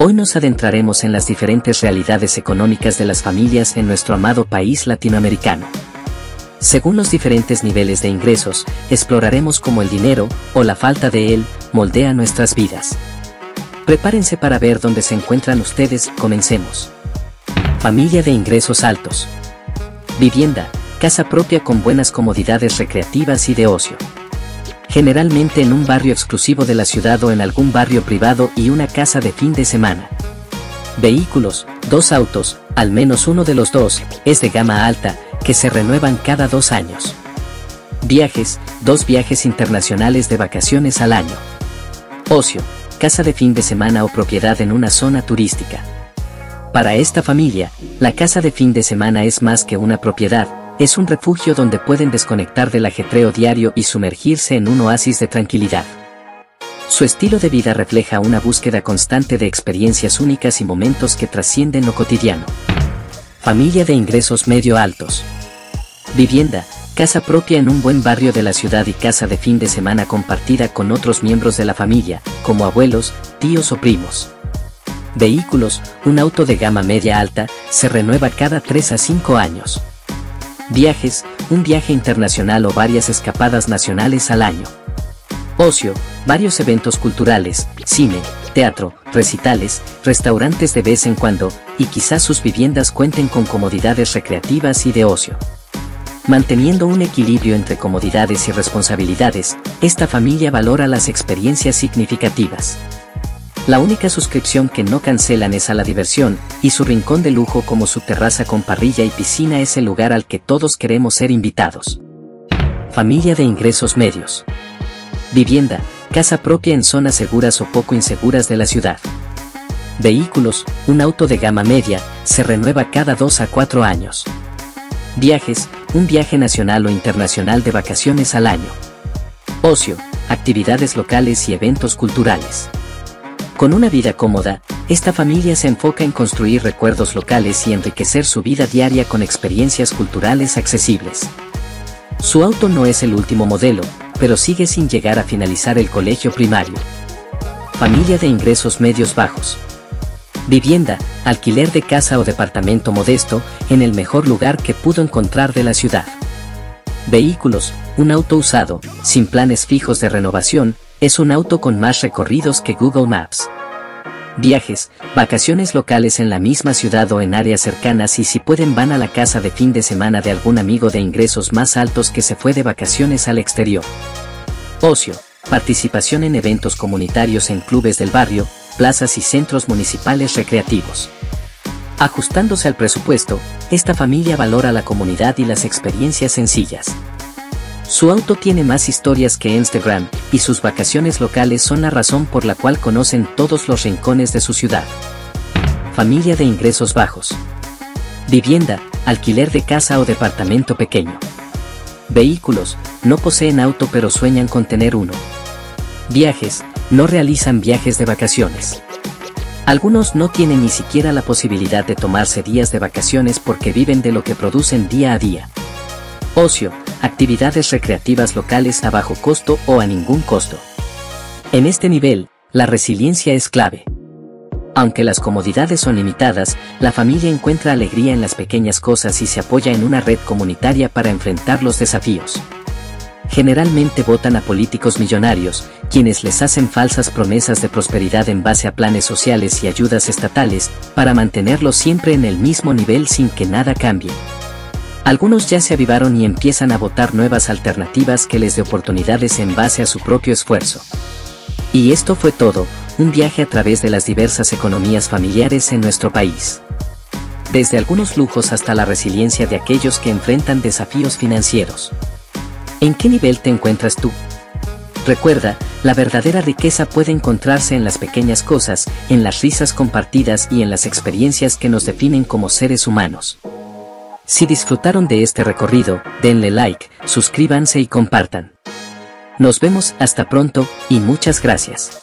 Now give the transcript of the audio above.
Hoy nos adentraremos en las diferentes realidades económicas de las familias en nuestro amado país latinoamericano. Según los diferentes niveles de ingresos, exploraremos cómo el dinero, o la falta de él, moldea nuestras vidas. Prepárense para ver dónde se encuentran ustedes. Comencemos. Familia de ingresos altos. Vivienda, casa propia con buenas comodidades recreativas y de ocio. Generalmente en un barrio exclusivo de la ciudad o en algún barrio privado, y una casa de fin de semana. Vehículos, 2 autos, al menos uno de los dos, es de gama alta, que se renuevan cada 2 años. Viajes, 2 viajes internacionales de vacaciones al año. Ocio, casa de fin de semana o propiedad en una zona turística. Para esta familia, la casa de fin de semana es más que una propiedad, es un refugio donde pueden desconectar del ajetreo diario y sumergirse en un oasis de tranquilidad. Su estilo de vida refleja una búsqueda constante de experiencias únicas y momentos que trascienden lo cotidiano. Familia de ingresos medio altos. Vivienda, casa propia en un buen barrio de la ciudad y casa de fin de semana compartida con otros miembros de la familia, como abuelos, tíos o primos. Vehículos, un auto de gama media alta, se renueva cada 3 a 5 años. Viajes, un viaje internacional o varias escapadas nacionales al año. Ocio, varios eventos culturales, cine, teatro, recitales, restaurantes de vez en cuando, y quizás sus viviendas cuenten con comodidades recreativas y de ocio. Manteniendo un equilibrio entre comodidades y responsabilidades, esta familia valora las experiencias significativas. La única suscripción que no cancelan es a la diversión, y su rincón de lujo como su terraza con parrilla y piscina es el lugar al que todos queremos ser invitados. Familia de ingresos medios. Vivienda, casa propia en zonas seguras o poco inseguras de la ciudad. Vehículos, un auto de gama media, se renueva cada 2 a 4 años. Viajes, un viaje nacional o internacional de vacaciones al año. Ocio, actividades locales y eventos culturales. Con una vida cómoda, esta familia se enfoca en construir recuerdos locales y enriquecer su vida diaria con experiencias culturales accesibles. Su auto no es el último modelo, pero sigue sin llegar a finalizar el colegio primario. Familia de ingresos medios bajos. Vivienda, alquiler de casa o departamento modesto, en el mejor lugar que pudo encontrar de la ciudad. Vehículos, un auto usado, sin planes fijos de renovación, es un auto con más recorridos que Google Maps. Viajes, vacaciones locales en la misma ciudad o en áreas cercanas, y si pueden van a la casa de fin de semana de algún amigo de ingresos más altos que se fue de vacaciones al exterior. Ocio, participación en eventos comunitarios en clubes del barrio, plazas y centros municipales recreativos. Ajustándose al presupuesto, esta familia valora la comunidad y las experiencias sencillas. Su auto tiene más historias que Instagram, y sus vacaciones locales son la razón por la cual conocen todos los rincones de su ciudad. Familia de ingresos bajos. Vivienda, alquiler de casa o departamento pequeño. Vehículos, no poseen auto pero sueñan con tener uno. Viajes, no realizan viajes de vacaciones. Algunos no tienen ni siquiera la posibilidad de tomarse días de vacaciones porque viven de lo que producen día a día. Ocio, actividades recreativas locales a bajo costo o a ningún costo. En este nivel, la resiliencia es clave. Aunque las comodidades son limitadas, la familia encuentra alegría en las pequeñas cosas y se apoya en una red comunitaria para enfrentar los desafíos. Generalmente votan a políticos millonarios, quienes les hacen falsas promesas de prosperidad en base a planes sociales y ayudas estatales, para mantenerlos siempre en el mismo nivel sin que nada cambie. Algunos ya se avivaron y empiezan a votar nuevas alternativas que les dé oportunidades en base a su propio esfuerzo. Y esto fue todo, un viaje a través de las diversas economías familiares en nuestro país. Desde algunos lujos hasta la resiliencia de aquellos que enfrentan desafíos financieros. ¿En qué nivel te encuentras tú? Recuerda, la verdadera riqueza puede encontrarse en las pequeñas cosas, en las risas compartidas y en las experiencias que nos definen como seres humanos. Si disfrutaron de este recorrido, denle like, suscríbanse y compartan. Nos vemos hasta pronto, y muchas gracias.